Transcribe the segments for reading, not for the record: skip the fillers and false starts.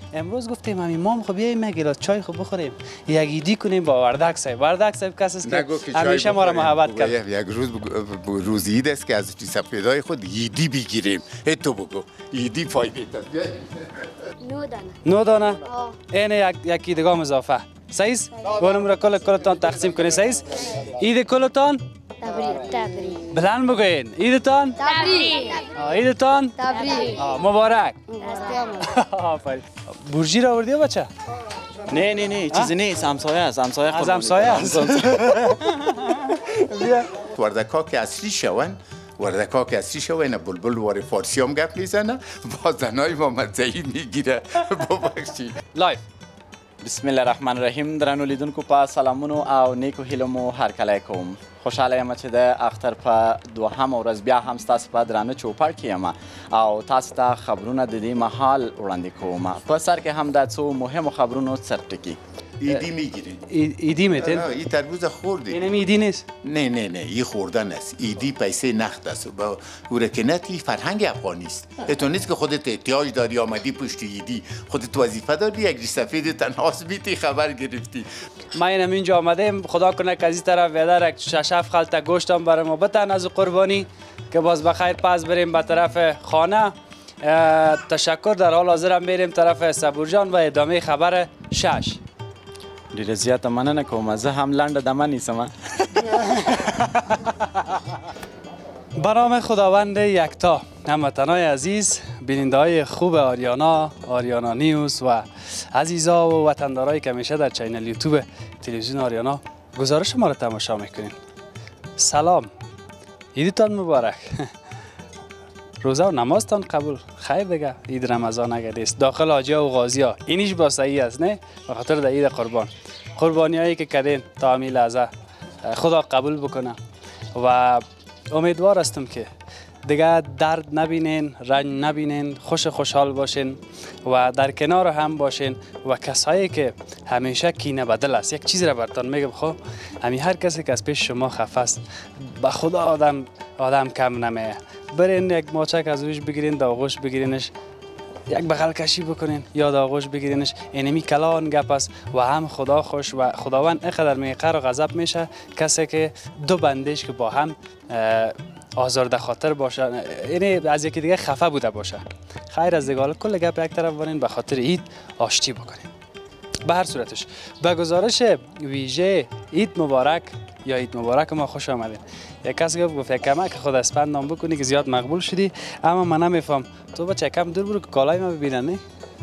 امروز گفتیم همین مام خب بیاییم یک گلاس چای خب بخوریم، یک ایدی کنیم با وردک صاحب. وردک صاحب کسی است که همیشه ما را محبت کرد. یک روز عید است که از سپیدای خود ایدی بگیریم. تو بگو ایدی فایده داره. 9 دانه. 9 دانه. این یک ایدگام اضافه. صحیح است؟ گونم را کلتان تقسیم کنید. صحیح است؟ عید کلتان تبریک. بلند بگوین. عیدتان تبریک. عیدتان تبریک. مبارک. دست آفرین. برجی را آوردی بچه؟ نه چیزی نیست، همسایه است. همسایه از همسایه است. وردک‌ها که اصلی شوند، وردک‌ها که اصلی شوند، بلبل وار فارسی هم گپ میزنه، با زنای ما مزهی میگیره. ببخشید. لایف. بسم الله الرحمن الرحیم. درنو لیدونکو په سلامونو او نیکو هیلو مو هرکلی کوم. خوشحاله یم چې د اختر په دوهمه ورځ بیا هم ستاسو په درانه چوپړ کې یم او تاسو ته خبرونه د دې مهال وړاندې کوم. په سر کې هم د څو مهمو خبرونو څرټکي. ایدی میگیرین؟ ایدی میتین؟ این تربوز خوردی؟ اینم ایدی نیست؟ نه این خوردن است. ایدی پیسه نقد است. با ورکنتی فرهنگ افغانی است. تو نیست که خودت احتیاج داری آمدی پشت ایدی، خودت وظیفه داری یک ریش سفید تنهاست بیتی خبر گرفتی. ما اینم اینجا آمدیم، خدا کنه که از این طرف ویدر یک 6 خلطه گوشتم برای ما بتن از قربانی که باز بخیر پس بریم به طرف خانه. تشکر. در حال حاضرم میریم طرف صبورجان و ادامه خبر 6. ډیره زیاته مننه کوم. زه هم لنډه دمه نیسم. به نام خداوند یکتا. هموطنان عزیز، بیننده های خوب آریانا نیوز و عزیزا و وطندارایی که همیشه در چینل یوتیوب تلویزیون آریانا گزارش ما را تماشا میکنین. سلام، عیدتان مبارک. روزه و نمازتان قبول. خیر دیگه، عید رمضان اگر است داخل حاجیا و غازیا اینیش با صحیح است، نه به خاطر در عید قربان قربانی هایی که کردین تا همین لحظه خدا قبول بکنه و امیدوار هستم که دیگه درد نبینین، رنج نبینین، خوشحال باشین و در کنار هم باشین و کسایی که همیشه کینه بدل است. یک چیز را براتون میگم، خب همین هر کسی که از پیش شما خفه است به خدا آدم کم نمیه. برین یک ماچک از روش بگیرین، داغوش بگیرینش، یک بغل کشی بکنین یا داغوش بگیرینش. اینمی کلان گپ است و هم خدا خوش و خداوند اینقدر میقر و غضب میشه کسی که دو بندش که با هم آزرده خاطر باشه، یعنی از یکی دیگه خفه بوده باشه. خیر از دیگه، کل گپ یک طرف برین به خاطر عید آشتی بکنین. به هر صورتش به گزارش ویژه عید مبارک یا عید مبارک ما خوش آمدین. یک کسی گفت یک کمک خود اسپند نام بکنی که زیاد مقبول شدی، اما من نمیفهم. تو بچه کم دور برو که کالای ما ببینن. نه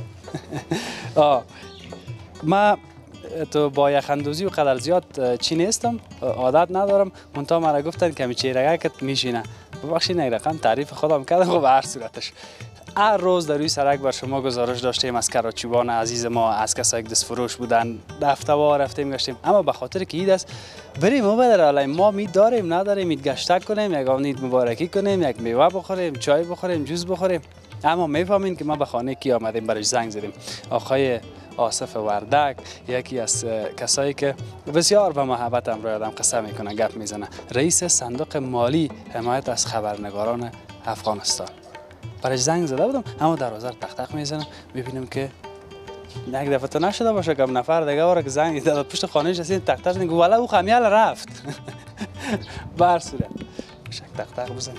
ما تو با یخندوزی و قدر زیاد چی نیستم، عادت ندارم. منتها مرا گفتن که می چهره‌کت میشینه. ببخشید یک رقم تعریف خودم کردم. خب به هر صورتش هر روز در روی سرک بر شما گزارش داشتیم از کراچیوان عزیز ما، از کسایی که دست فروش بودن، دفترها رفتیم گشتیم. اما به خاطر که عید است بریم و بدر علی ما می داریم نداریم عید گشتک کنیم، یک عید مبارکی کنیم، یک میوه بخوریم، چای بخوریم، جوز بخوریم. اما میفهمین که ما به خانه کی آمدیم، برش زنگ زدیم. آقای آصف وردک، یکی از کسایی که بسیار به محبت امروی آدم قسم میکنه، گپ میزنه، رئیس صندوق مالی حمایت از خبرنگاران افغانستان. برش زنگ زده بودم، اما دروازه تق میزنم ببینم که یک دفعه تو نشده باشه که نفر دیگه واره که زنگ زده پشت خانهش هستین تق زنگ گفت والا او خمیال رفت. به هر صورت شک تق بزنیم.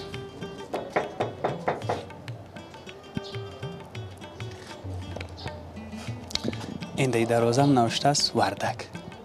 این دی دروازه هم نوشته است وردک.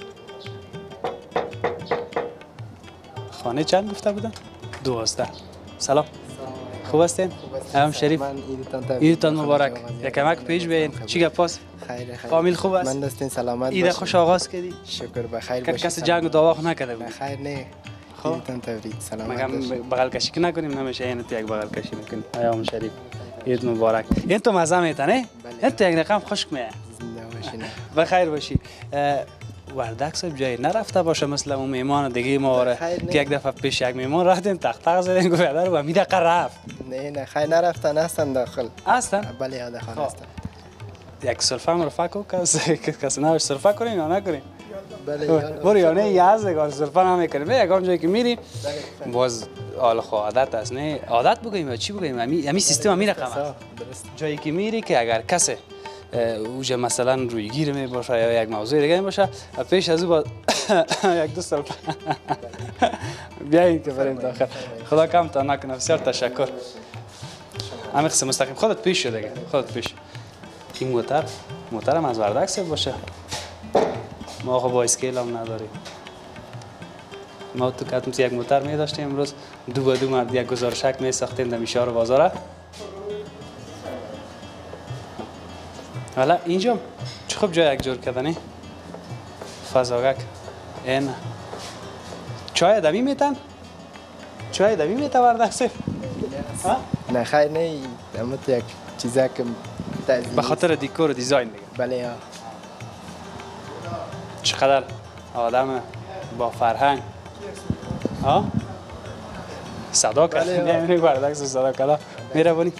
خانه چند گفته بودن؟ 12. سلام. خوب هستین؟ هم شریف. عیدتان مبارک. یک کمک پیش بیاین. چی گپ است؟ خیر. فامیل خوب است؟ من دستین سلامت عید خوش آغاز کردی؟ شکر بخیر باشی. کسی جنگ و داوا نکرده بود؟ خیر نه. خب عیدتان تبریک. سلامت مگم بغل کشی نکنیم، نمیشه این تو یک بغل کشی میکنیم. ایام شریف. عید مبارک. این تو مزه میتنه؟ این تو یک رقم خشک میه. زنده باشین. بخیر باشی. وردک صاحب جایی نرفته باشه مثل اون میمان دیگه ما که یک دفعه پیش یک میمان رفتیم تق زدیم گفت در و می دقیقه رفت. نه خیر نرفتن، هستن داخل. هستن؟ بله داخل هستن. یک سرفه مرفه کو کسی نوش سرفه کنین یا نکنین؟ بله برو یا نه یاز دیگه سرفه نمیکنیم. یکم جایی که میری باز حال خو عادت است، نه عادت بگویم یا چی بگویم، همین سیستم همین رقم است. جایی که میری که اگر کسی اوج مثلا رویگیر می باشه یا یک موضوع دیگه می باشه پیش از او با یک دو سال بیایید که بریم داخل. خدا کمتان نکنه. بسیار تشکر. همین قسم مستقیم خودت پیش شو دیگه. خودت پیش. این موترم از وردک صاحب باشه. ما خب با اسکیل هم نداریم. ما تو کتمس یک موتر می داشتیم امروز دو با دو مرد یک گزارشک می ساختیم در میشار بازاره. حالا اینجا چه خوب جای یک جور کردنی فضاگک این چای دمی میتن؟ چای دمی میتن وردک صاحب؟ نه خیر نه اما یک چیزا که به خاطر دیکور و دیزاین دیگه. بله ها. چقدر آدم با فرهنگ ها صدا کرد. میگه وردک صدا کرد. میروانی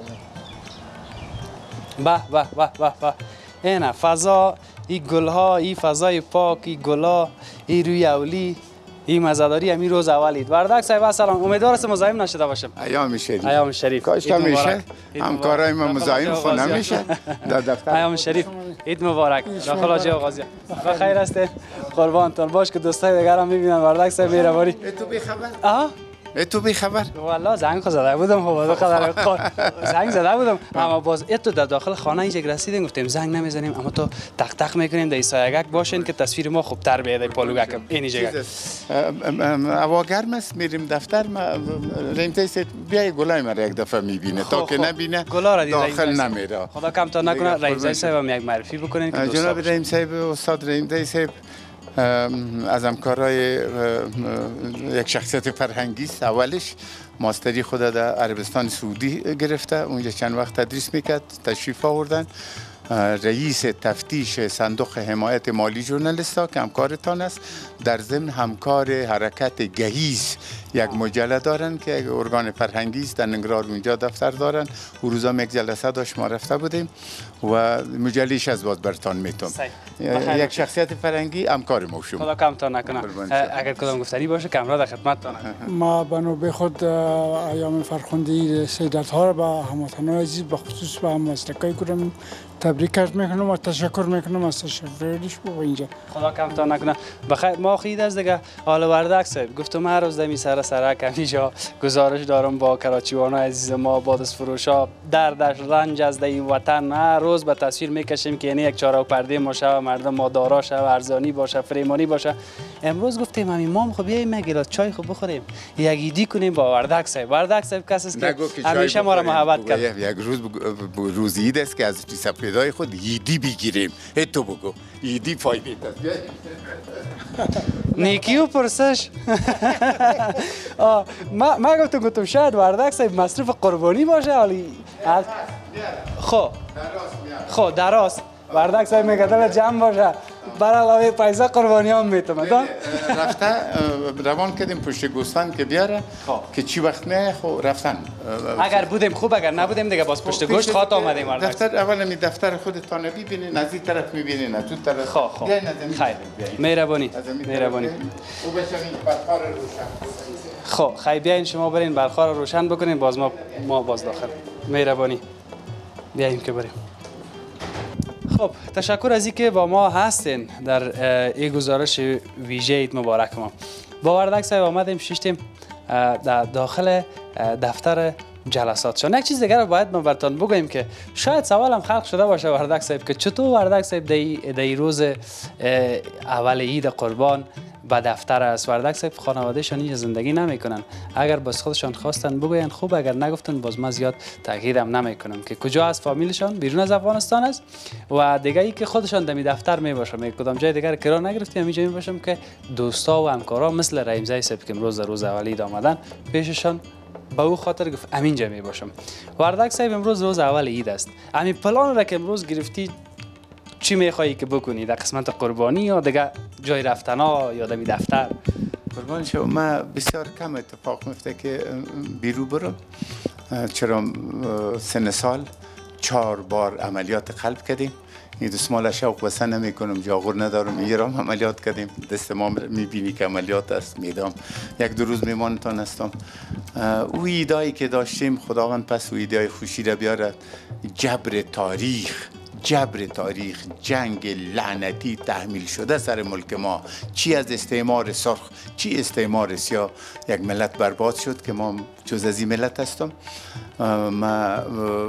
به به به به به اینه فضا، این گلها، این فضای پاک، این گلا، این روی اولی، این مزاداری همین روز اولید. وردک صاحب سلام. امیدوار است مزاحم نشده باشم. ایام شریف. ایام شریف. کاش میشه. همکارای ما مزاحم خو نمیشه. در دفتر. ایام شریف. عید مبارک. داخل حاجی آغازی. بخیر هستید. قربانتون باش که دوستای دیگر هم میبینن. وردک صاحب مهربانی. تو بی خبر؟ آها تو بی خبر؟ والله زنگ زده بودم زنگ زده بودم اما باز اتو در داخل خانه اینجا رسیدیم گفتیم زنگ نمیزنیم اما تو تق تق میکنیم در سایگک باشین که تصویر ما خوبتر بیاد پالوگک اینجا هوا گرم است میریم دفتر رنتیس بیای گلای ما یک دفعه میبینه تا که نبینه داخل نمیره. خدا کم تا نکنه. رئیس صاحب هم یک معرفی بکنین که جناب رئیس صاحب استاد رئیس صاحب از همکارای یک شخصیت فرهنگی است. اولش ماستری خود در عربستان سعودی گرفته، اونجا چند وقت تدریس میکرد، تشریف آوردن. رئیس تفتیش صندوق حمایت مالی ژورنالیستا که همکارتان است، در ضمن همکار حرکت گهیز یک مجله دارن که یک ارگان فرهنگی است، در ننگرهار اونجا دفتر دارن. او روزا یک جلسه داشت ما رفته بودیم و مجلهش از باز برتان میتون. یک شخصیت فرهنگی همکار ما شما. خدا کمتان نکنه. اگر کدام گفتنی باشه کامرا در خدمتتان. ما بنابه خود ایام فرخنده سیدت ها را به هموطنان عزیز به خصوص به هم‌مسلکای گرم تبریک عرض میکنم و تشکر میکنم از تشریفش با اینجا. خدا کمتان نکنه. بخیر ما خید از دیگه حال وردک صاحب گفتم هر روز دمی سرک اینجا گزارش دارم با کراچیوانای عزیز ما، بادس فروشا، دردش رنج از این وطن هر روز به تصویر میکشیم که یعنی یک چاره و پرده ما شه، مردم ما دارا شه، ارزانی باشه، فریمانی باشه. امروز گفتیم همین ما خب بیایم یک گلاس چای خوب بخوریم، یک ایدی کنیم با وردک صاحب. وردک صاحب کسی است که همیشه ما را محبت کرد. یک روز عید است که از پیدای خود ایدی بگیریم. تو بگو ایدی فایده دست نیکی و پرسش. ما گفتم شاید وردک صاحب مصرف قربانی باشه حالی خب دراست وردک صاحب میگه دل جمع باشه برای علاوه پیسه قربانی هم میتونه رفته روان کردیم پشت گوسفند که بیاره که چی وقت نه خب رفتن. اگر بودیم خوب اگر نبودیم دیگه باز پشت گوشت خاط آمدیم. دفتر اول می دفتر خودتان ببینین، از این طرف میبینین از اون طرف. خب خیر مهربانی. خب خیر بیاین شما برین برخار رو روشن بکنین باز ما باز داخل. مهربانی بیایم که بریم. خب تشکر از اینکه با ما هستین در این گزارش ویژه عید مبارک ما. با وردک صاحب آمدیم شیشتیم در داخل دفتر جلساتشان. یک چیز دیگر رو باید ما براتون بگویم که شاید سوالم خلق شده باشه وردک صاحب که چطور وردک صاحب در روز اول عید قربان به دفتر است. وردک صاحب خانوادهشان اینجا زندگی نمیکنن. اگر باز خودشان خواستن بگوین خوب، اگر نگفتن باز ما زیاد تاکیدم نمیکنم که کجا از فامیلشان بیرون از افغانستان است و دیگه ای که خودشان دمی دفتر می باشم کدام جای دیگر کرا نگرفتیم اینجا می باشم که دوستا و همکارا مثل رحیم صاحب که امروز روز اول آمدن پیششان با او خاطر گفت امینجا می باشم. وردک صاحب امروز روز اول عید است. همین پلان را که امروز گرفتی چی میخوایی که بکنی در قسمت قربانی یا دیگه جای رفتنا یا دمی دفتر؟ قربان شو ما بسیار کم اتفاق میفته که بیرو برم، چرا سن سال 4 بار عملیات قلب کردیم. این دستمال شوق بسن نمی کنم، جاغور ندارم، ایرام عملیات کردیم. دست ما میبینی که عملیات است میدم. 1-2 روز میمانتان هستم. او ایدایی که داشتیم خداوند پس او ایدای خوشی را بیاره. جبر تاریخ جبر تاریخ، جنگ لعنتی تحمیل شده سر ملک ما، چی از استعمار سرخ، چی استعمار سیاه، یک ملت برباد شد که ما جز از این ملت هستم. ما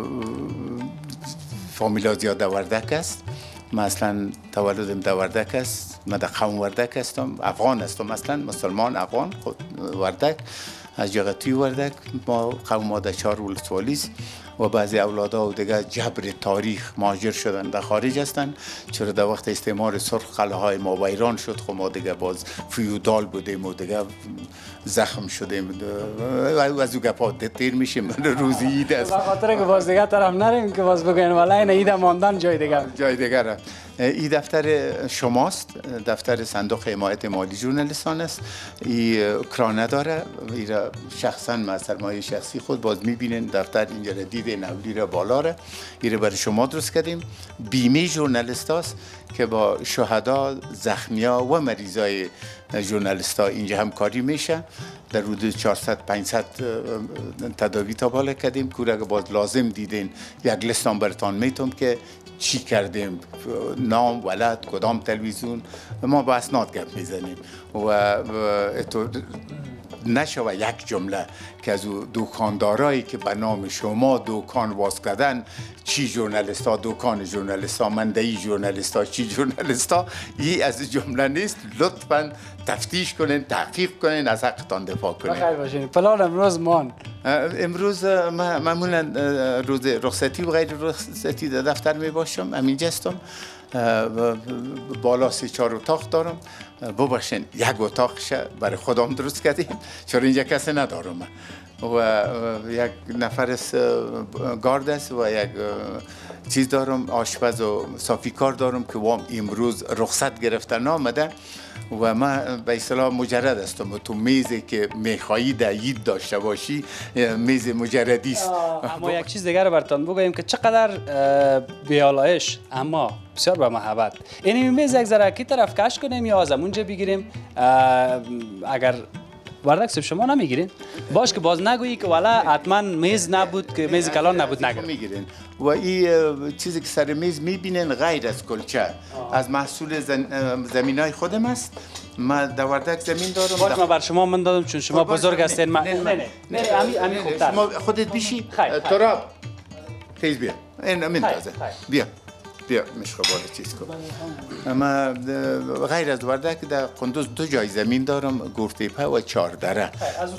فامیلا زیاد وردک است، ما اصلا تولدم در وردک است، ما در قوم وردک هستم، افغان هستم، اصلا مسلمان افغان خود وردک، از جغتی وردک. ما قوم ما در 4 ولسوالی است و بعضی اولادها و دیگه جبر تاریخ مهاجر شدن در خارج هستند، چرا در وقت استعمار سرخ قلعه‌های ما ویران شد، خب ما دیگه باز فیودال بودیم و دیگه زخم شدیم. از او گپا تیر میشیم روزی عید است، به خاطر که باز دیگه طرف نریم که باز بگوین والا این عید ماندن جای دیگه. این دفتر شماست، دفتر صندوق حمایت مالی ژورنالیستان است. این کرانه داره، این شخصا ما سرمایه شخصی خود باز میبینین دفتر اینجا دید نولی را بالا را، این برای شما درست کردیم. بیمه ژورنالیست است که با شهدا، زخمیا و مریضای ژورنالیستا اینجا همکاری میشه. در حدود 400-500 تداوی تا بالا کردیم که اگه باز لازم دیدین یک لیستان براتون میتونم که چی کردیم، نام، ولد، کدام تلویزیون، ما با اسناد گپ میزنیم و نشوه یک جمله که از دکاندارایی که به نام شما دکان باز کردن، چی ژورنالیستا، دکان ژورنالیستا، مندهی ژورنالیستا، چی ژورنالیستا، این از جمله نیست. لطفاً تفتیش کنین، تحقیق کنین، از حقتان دفاع کنین. بخیر باشین. پلان امروز امروز معمولا روز رخصتی و غیر رخصتی در دفتر می باشم، همینجا هستم. بالا 3-4 اتاق دارم. ببخشین یک اتاقش برای خودم درست کردیم چون اینجا کسی ندارم و یک نفر گارد است و یک چیز دارم، آشپز و صافی کار دارم که وام امروز رخصت گرفتن آمده و من به اصطلاح مجرد هستم و تو میزی که میخوایی در عید داشته باشی میز مجردی است. اما یک چیز دیگر رو براتون بگویم که چقدر بیالایش اما بسیار با محبت. این میز یک ذره کی طرف کش کنیم یا از اونجا بگیریم؟ اگر وردک صاحب شما نمیگیرین باش که باز نگویی که والا حتما میز نبود که میز کلان نبود میگیرین و این چیزی که سر میز میبینین غیر از کلچه از محصول زمینای خودم است. ما در وردک زمین دارم. باش ما بر شما من دادم چون شما بزرگ هستین. نه امی خوبتر. شما خودت بیشی تراب خیز بیا این من تازه بیا مشخبال چیز کن. اما غیر از وردک در قندوز 2 جای زمین دارم، گورتیپه و 4 دره.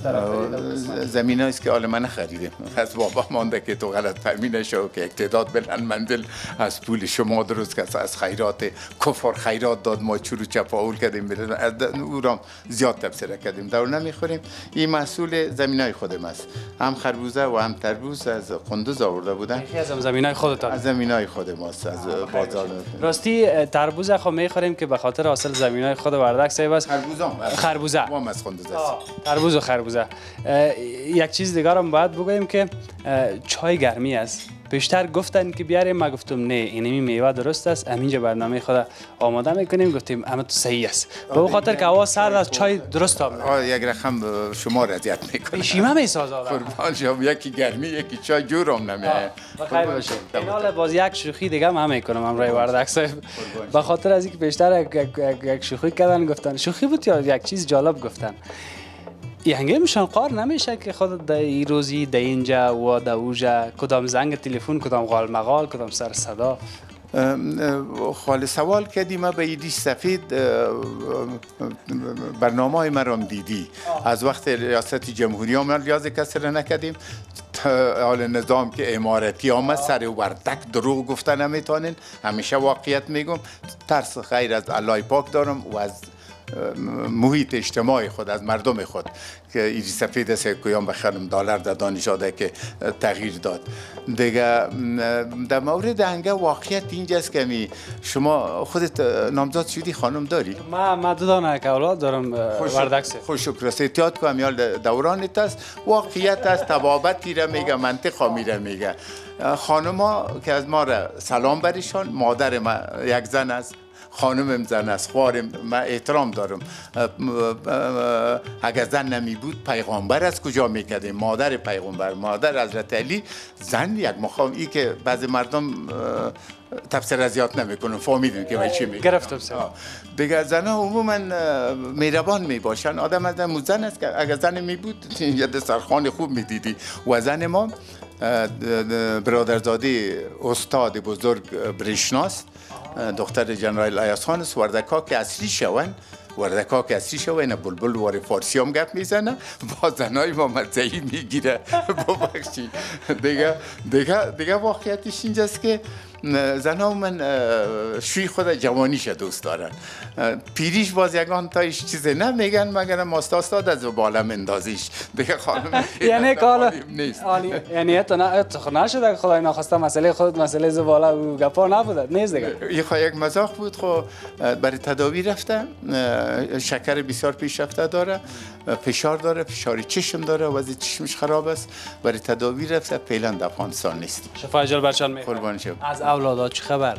زمین هاییست که آل من خریدم از بابا مانده که تو غلط فهمی نشو که اقتداد بلند منزل از پول شما درست که از خیرات کفار خیرات داد ما چورو چپاول کردیم او را زیاد تبصره کردیم دور نمیخوریم. این محصول زمین های خودم است، هم خربوزه و هم تربوز از قندوز آورده بودن. از زمین های خودتان؟ از زمین های خودم است. از راستی تربوز خو میخوریم که به خاطر حاصل زمینای خود وردک صاحب است. خربوزه وام از قندوز است. تربوز و خربوزه. یک چیز دیگه هم باید بگویم که چای گرمی است. بیشتر گفتن که بیاریم، ما گفتم نه اینمی میوه درست است، همینجا برنامه خود آماده میکنیم، گفتیم اما تو صحیح است. به خاطر که هوا سرد است چای درست آمد. یک رقم شما را اذیت میکنه. شیمه میسازه. قربان شما، یکی گرمی یکی چای جورم نمیاد. بخیر باشه. این حال باز یک شوخی دیگه هم میکنم امروز وردک صاحب. به خاطر از اینکه بیشتر یک شوخی کردن، گفتن شوخی بود یا یک چیز جالب گفتن. یعنگیمشان قار نمیشه که خود در این روزی در اینجا و در اوجا کدام زنگ تلفن، کدام قال مقال، کدام سر صدا. خال سوال کردی، ما به ایدی سفید برنامه های مرام دیدی از وقت ریاست جمهوری آمد لیاز کسی را نکردیم. حال نظام که امارتی آمد سر وردک دروغ گفتن نمیتونین، همیشه واقعیت میگم. ترس خیر از الله پاک دارم و از محیط اجتماعی خود، از مردم خود که ایری سفید است که بخرم دلار در دانشاده که تغییر داد دیگه. در مورد هنگه واقعیت اینجاست که شما خودت نامزد شدی، خانم داری؟ ما 2 دانه که اولاد دارم وردک سه. خوش شکر است. احتیاط کنم یال دورانت است. واقعیت است، تبابتی را میگه، منطقه میره میگه. خانما که از ما را سلام بریشان، مادر ما یک زن است خانمم زن است، خوارم، من احترام دارم. اگر زن نمی بود پیغمبر از کجا میکردیم؟ مادر پیغمبر، مادر حضرت علی، زن یک مقام. ای که بعضی مردم تفسیر از یاد نمیکنن، فهمیدن که من چی میگم. گرفتم سر. دیگه زنها عموما مهربان میباشن. آدم از زن است که اگر زن می بود یه دسترخوان خوب میدیدی. و زن ما برادرزاده استاد بزرگ برشناس، دختر جنرال ایاز خان است. وردکا که اصلی شون، وردکا که اصلی شون، اینا بلبل وار فارسی هم گپ میزنه، با زنای ما مزهی میگیره. ببخشید. دیگه واقعیتش اینجاست که زنها من شوی خود جوانیش دوست دارن. پیریش باز یگان تایش چیزی نمیگن مگر ماستاد از بالم اندازیش. دیگه خانم یعنی کالا نیست. یعنی تو نشده خدای ناخواسته مسئله خود مسئله زباله و گپا نبوده نیست دیگه. یک مزاق بود. خب برای تداوی رفته، شکر بسیار پیشرفته داره، فشار داره، فشار چشم داره، وضع چشمش خراب است. برای تداوی رفته، فعلا در افغانستان نیست. شفای جل برشان میخوام. قربان شم. از اولادا چه خبر؟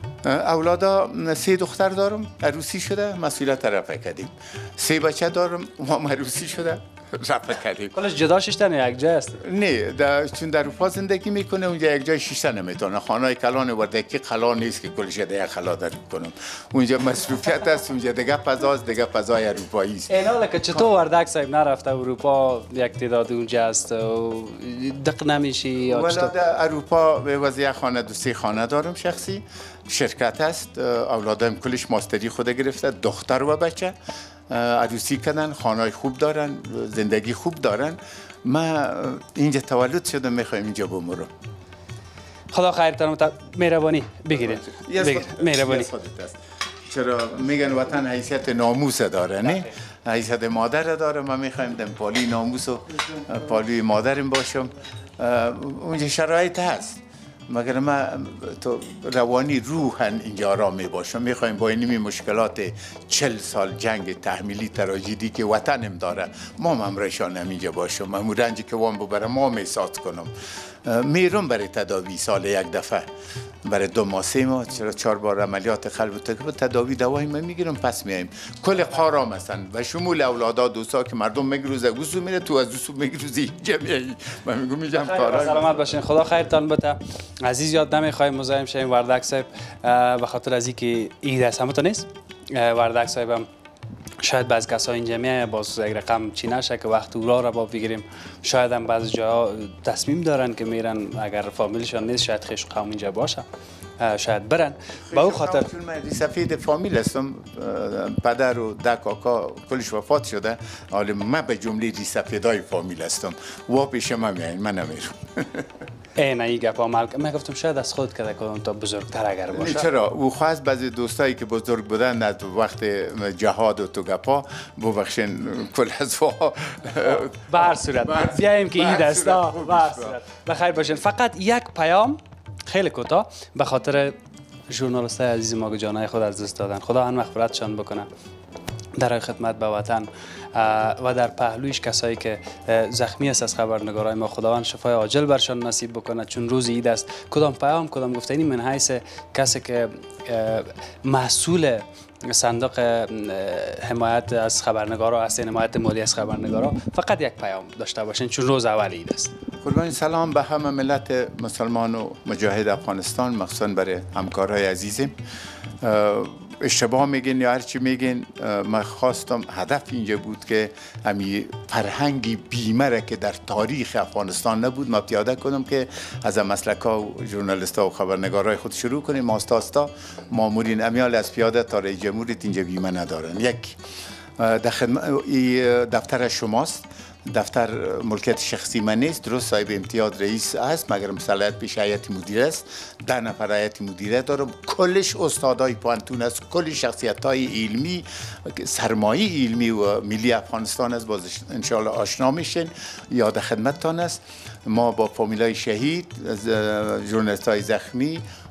اولادا 3 دختر دارم، عروسی شده، مسئولیت رفع کردیم. 3 بچه دارم، ما عروسی شده، رفع کردیم. کلش جدا ششتن یک جای است؟ نه، چون در اروپا زندگی میکنه، اونجا یک جای شیشته نمیتونه. خانه کلان وردکی خلا نیست که کلش دیگه خلا در کنم. اونجا مصروفیت است، اونجا دیگه فضاست، دیگه فضای اروپایی است. اینا که چطور وردک صاحب نرفته اروپا، یک تعداد اونجا است و دق نمیشی یا چطور؟ در اروپا به وضعیت خانه 2-3 خانه دارم شخصی، شرکت است. اولادم کلش ماستری خود گرفته، دختر و بچه عروسی کردن، خانه خوب دارن، زندگی خوب دارن. من اینجا تولد شدم، میخوایم اینجا بمرم. خدا خیرتان مهربانی بگیرید. مهربانی. چرا میگن وطن حیثیت ناموس داره، نه؟ حیثیت مادر داره. من میخوایم دم پالی ناموس و پالوی مادرم باشم. اونجا شرایط هست، مگر من تو روانی روحن اینجا آرام می باشم. میخوایم با اینمی مشکلات 40 سال جنگ تحمیلی تراژدی که وطنم داره، ما همراهشان اینجا باشم. من رنجی که وام ببرم ما احساس کنم. میرم برای تداوی سال یک دفعه، برای 2 ماه 3 ماه، 4 بار عملیات قلب و تداوی دوایی من میگیرم، پس میایم. کل قارام هستن و شمول اولادا دوستا که مردم میگروزه گوسو میره تو، از دوسو میگروزی جمعی. من میگم اینجا کارا. سلامت باشین، خدا خیرتان بده. عزیز یاد نمیخوایم مزاحم شیم وردک صاحب به خاطر از اینکه عید است. همتون نیست وردک صاحب هم شاید بعض کسا اینجا میایه باز یک رقم چی نشه که وقت او را با بگیریم. شاید هم بعض جاها تصمیم دارن که میرن، اگر فامیلشان نیست شاید خیش قوم اینجا باشه، شاید برن. با او خاطر چون من سفید فامیل هستم، پدر و 10 کاکا کلش وفات شده، حالا من به جمله سفیدای فامیل هستم. و پیش من میایین، من نمیرم. این ای گپا من گفتم شاید از خود کده کدام تا بزرگتر اگر باشه. چرا او خواست بعضی دوستایی که بزرگ بودن از وقت جهاد و تو گپا ببخشین کل از به هر صورت بیاییم که عید است. به هر صورت بخیر باشین. فقط یک پیام خیلی کوتاه به خاطر ژورنالیستای عزیز ما که جانای خود از دست دادن، خدا ان مغفرتشان بکنه. در خدمت به وطن و در پهلویش کسایی که زخمی است از خبرنگارای ما، خداوند شفای عاجل برشان نصیب بکنه، چون روز عید است. کدام پیام کدام گفتنی من حیث کسی که مسئول صندوق حمایت از خبرنگارا هستین، حمایت مالی از خبرنگارا، فقط یک پیام داشته باشین چون روز اول عید است. قربان سلام به همه ملت مسلمان و مجاهد افغانستان، مخصوصا برای همکارای عزیزم. اشتباه میگین یا هر چی میگین، من خواستم هدف اینجا بود که همین فرهنگی بیمه که در تاریخ افغانستان نبود ما پیاده کنم، که از مسلک‌ها و ژورنالیست‌ها و خبرنگارای خود شروع کنیم. آستا مامورین امیال از پیاده تا رئیس جمهوریت اینجا بیمه ندارن. یک دفتر شماست، دفتر ملکیت شخصی من نیست. درست صاحب امتیاز رئیس است، مگر صلاحیت پیش هیئت مدیره است. 10 نفر هیئت مدیره دارم، کلش استادای پانتون است، کل شخصیت‌های علمی، سرمایه علمی و ملی افغانستان است. باز ان شاء الله آشنا میشین. یاد خدمتتان است ما با فامیلای شهید، ژورنالیست‌های زخمی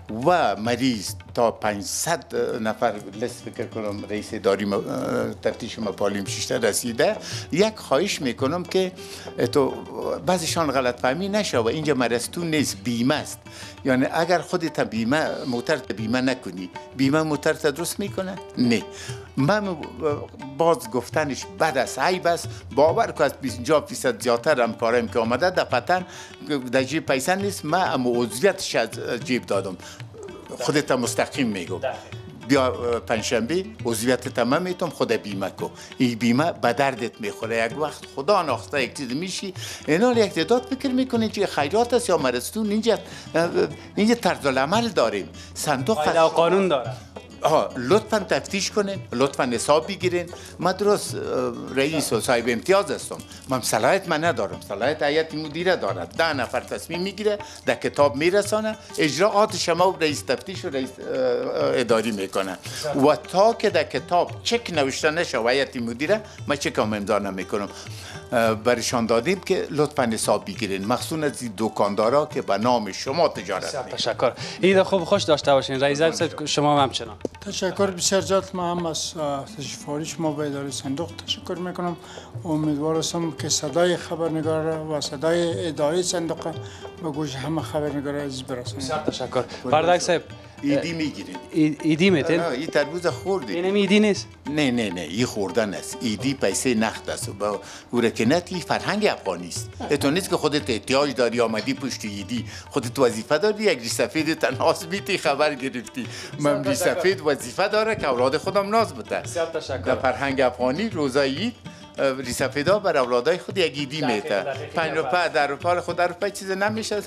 و مریض تا 500 نفر لست فکر کنم رئیس اداری تفتیش مپالیم شیشته رسیده. یک خواهش میکنم که تو بعضیشان غلط فهمی نشه و اینجا مرستون نیست، بیمه است. یعنی اگر خودت بیمه موترت بیمه نکنی، بیمه موترت درست میکنه؟ نه. من باز گفتنش بد است، عیب است. باور که از 50% زیادتر همکارم که آمده دفعتاً در جیب پیسه نیست، من اما عضویتش از جیب دادم. خودت مستقیم میگم بیا پنجشنبه عضویت تمام میتم، خود بیمه کو. این بیمه به دردت میخوره. یک وقت خدا ناخواسته یک چیز میشی، اینا یک تعداد فکر میکنه که خیرات است یا مرستون. اینجا طرز العمل داریم، صندوق قاعده و قانون داره. لطفاً تفتیش کنین، لطفاً حساب بگیرین. من درست رئیس و صاحب امتیاز هستم، من صلاحیت من ندارم، صلاحیت هیئت مدیره دارد. 10 نفر تصمیم میگیره، در کتاب میرسانه، اجراعات شما و رئیس تفتیش و رئیس اداری میکنه. و تا که در کتاب چک نوشته نشه و هیئت مدیره، من چکم امضا نمیکنم. برشان دادیم که لطفاً حساب بگیرین، مخصوصا از دکاندارا که به نام شما تجارت میکنن. تشکر. عید خوب خوش داشته باشین. رئیس صاحب شما هم همچنان. تشکر بسیار زیاد. من هم از تشریف‌آوری شما به اداره صندوق تشکر میکنم. امیدوار هستم که صدای خبرنگار و صدای اداره صندوق به گوش همه خبرنگار عزیز برسونه. بسیار تشکر. بردک صاحب ایدی میگیرین؟ ایدی میتین؟ این تربوز خوردی؟ اینم ایدی نیست؟ نه این خوردن است. ایدی پیسه نقد است و او رکنتی فرهنگ افغانی است. تو نیست که خودت احتیاج داری آمدی پشت ایدی، خودت وظیفه داری یک ریش سفید تنهاست بیتی خبر گرفتی. من ریش سفید وظیفه داره که اولاد خودم ناز بده. بسیار تشکر. در فرهنگ افغانی روزای عید ریسفیدا بر اولادای خود یک ایدی میته. 5 روپه 10 روپه خود 10 روپه چیز نمیشه.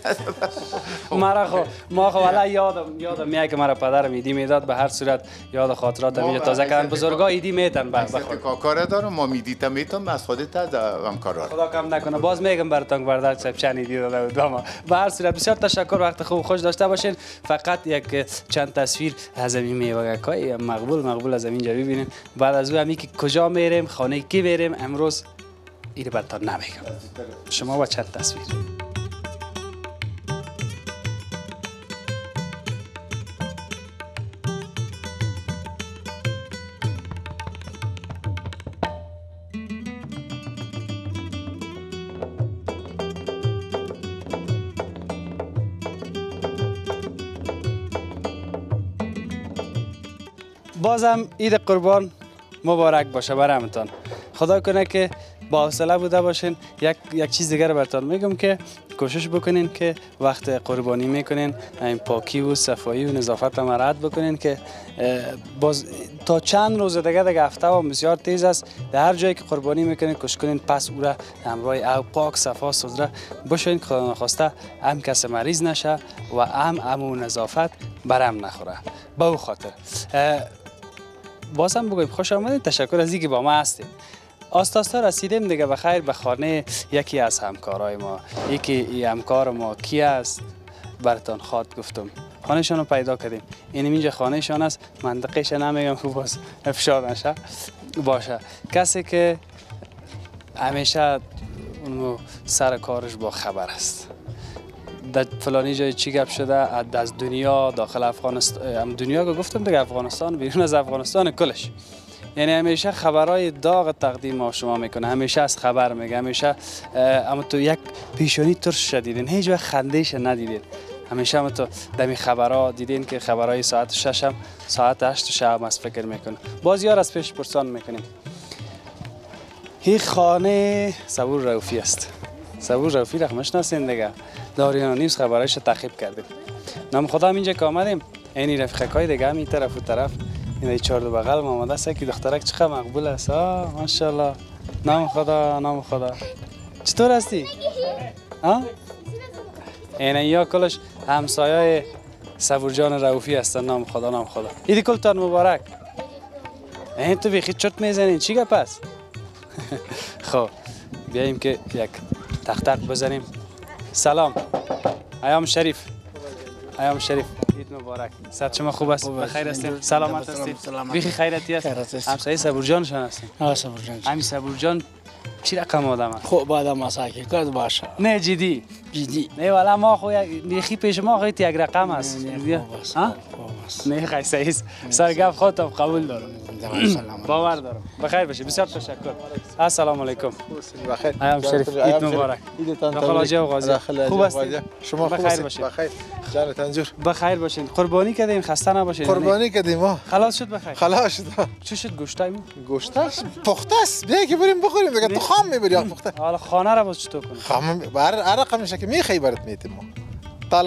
ما خو والا یادم میاد که مرا پدرم ایدی میداد. به هر صورت یاد خاطراتم میاد. تازه کردن بزرگا ایدی میتن بخور. کاکار دارم، ما میدیتم میتم از خودت از همکارا. خدا کم نکنه. باز میگم براتون بردار صاحب چند ایدی داده بود ما. به هر صورت بسیار تشکر. وقت خوب خوش داشته باشین. فقط یک چند تصویر از این میوه‌های مقبول از اینجا ببینین. بعد از اون همی که کجا میریم، خانه کی بریم، امروز اینو براتون نمیگم. شما با چند تصویر. بازم عید قربان مبارک باشه برامتان. خدا کنه که با حوصله بوده باشین. یک چیز دیگر براتون میگم که کوشش بکنین که وقت قربانی میکنین این پاکی و صفایی و نظافت هم رعایت بکنین که باز تا چند روز دیگه هفته و بسیار تیز است. در هر جایی که قربانی میکنین کوشش کنین پس او را همراه او پاک صفا سوزره باشین که خدا نخواسته هم کس مریض نشه و هم نظافت برم نخوره. به او خاطر بازم بگویم خوش آمدید. تشکر از اینکه با ما هستید. آستاستا رسیدیم دیگه بخیر به خانه یکی از همکارای ما. یکی همکار ما کی است براتون خواد گفتم. خانهشان رو پیدا کردیم. اینجا خانهشان است. منطقهش نمیگم که باز افشار نشه باشه. کسی که همیشه اون سر کارش با خبر است. در فلانی جای چی گپ شده از دنیا داخل افغانستان، دنیا که گفتم دیگه، افغانستان بیرون از افغانستان کلش. یعنی همیشه خبرهای داغ تقدیم ما شما میکنه. همیشه از خبر میگه. همیشه اما تو یک پیشانی ترش شدیدین، هیچ وقت خندهش ندیدین. همیشه اما تو دمی خبرها دیدین که خبرهای ساعت 6 هم ساعت 8 شب از فکر میکنه. باز یار از پیش پرسان میکنیم. این خانه صبور رؤفی است. صبور رؤفی را میشناسین دیگه. داریانا نیوز خبرایش تعقیب کردیم. نام خدا هم اینجا که آمدیم این رفیقای دیگه هم این طرف و طرف این چهار دو بغل ما آمده است که دخترک چقدر مقبول است. ماشاءالله. نام خدا. چطور هستی؟ این یا کلش همسایه صبور جان رؤفی هستن. نام خدا. ایدی کلتان مبارک. این تو بیخی چرت میزنین چی گپ است؟ خب بیاییم که یک تق بزنیم. سلام. ایام شریف. عید مبارک. صحت شما خوب است؟ بخیر هستین؟ سلامت هستین؟ بیخی خیرتی است؟ همسایه صبور جانشان هستین؟ صبور جان. همین صبور جان چی رقم آدم است؟ خوب آدم است که کرد باشه. نه جدی نه والا ما خو نیخی پیش ما خو یک رقم است. ها نه خیلی صحیح است. سر گپ خودم قبول دارم. باور دارم. بخیر باشی. بسیار تشکر. السلام علیکم. بخیر. ایام شریف. عید مبارک. عیدتان داخل آجی و غازی. خوب هستید؟ شما بخیر باشید. بخیر. جان تنجور. بخیر باشین. قربانی کردین خسته نباشین. قربانی کردیم ما. خلاص شد بخیر. خلاص شد. چی شد گوشتای؟ گوشتاش پخته است. بیا که بریم بخوریم دیگه. تو خام میبری یا پخته؟ حالا خانه را باز چطور کنیم؟ خام هر رقمش که میخی برات میتیم ما.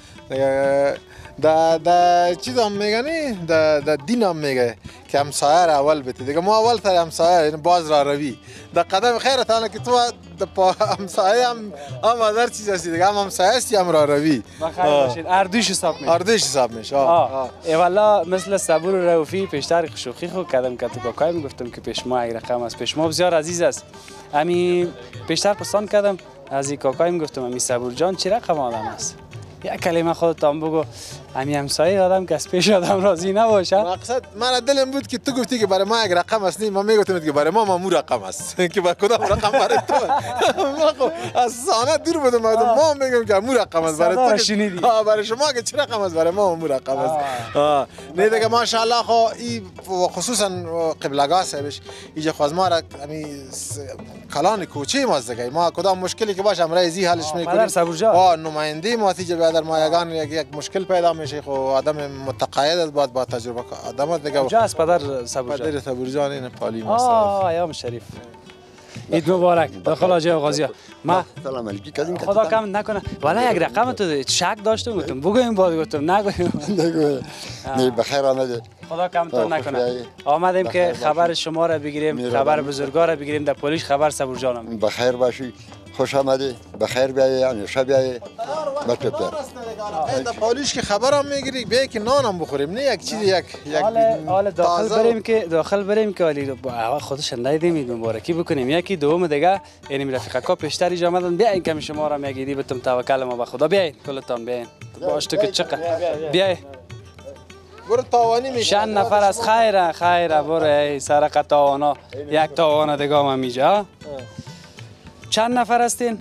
دا چیز هم میگنی دا دین هم میگه که همسایه را اول بتی دیگه ما اول سر همسایه یعنی باز را روی دا قدم خیرت آنه که تو دا همسایه هم هر چیز هستی دیگه هم همسایه هستی هم را روی بخیر باشید اردوش حساب میشه اردوش حساب میشه والا مثل صبور و روفی پیشتر شوخی خود کردم که تو کاکای میگفتم که پیش ما یک رقم است پیش ما بسیار عزیز است امی پیشتر پسند کردم از این کاکای میگفتم امی صبور جان چی رقم آدم است یک کلمه خودتان بگو همین همسایه آدم که از پیش آدم راضی نباشه مقصد من دلم بود که تو گفتی که برای ما یک رقم است من میگفتم که برای ما مو رقم است که با کدام رقم برای تو از سانه دور بودم ما میگم که مو رقم است برای تو برای شما که چه رقم است برای ما مو رقم است نه دیگه ماشاءالله خو این خصوصا قبلگاه صاحبش اینجا خواست ما را همین کلان کوچه ما دیگه ما کدام مشکلی که باشه امروز زی حلش میکنیم نماینده ما تیجه در مایگان یک مشکل پیدا میشه خو آدم متقاعد بعد با تجربه آدم دیگه کجا است پدر صبورجان پدر صبورجان این پالی ماست ایام شریف عید مبارک داخل آجی غازی ما سلام علیکم خدا کم نکنه والا یک رقم تو شک داشتم گفتم بگویم بعد گفتم نگویم نه بخیر آمده خدا کمتون نکنه آمدیم که خبر شما را بگیریم خبر بزرگا را بگیریم در پولیس خبر صبورجانم بخیر باشی خوش آمدی بخیر بیایی همیشه بیایی بچه‌تر در پولیس که خبرم میگیری بیا که نانم بخوریم نه یک چیز یک حالا داخل بریم که ولی خودش ندیدیم عید مبارکی بکنیم یکی دوم دیگه یعنی رفیقا پیشتر اینجا آمدن بیاین که شما را میگیدی بتم توکل ما به خدا بیاین کلتان بیاین باش تو که چقه بیاین برو تاوانی میشه چند نفر از خیره برو سرق تاوانا یک تاوانا دیگه هم میجا چند نفر هستین؟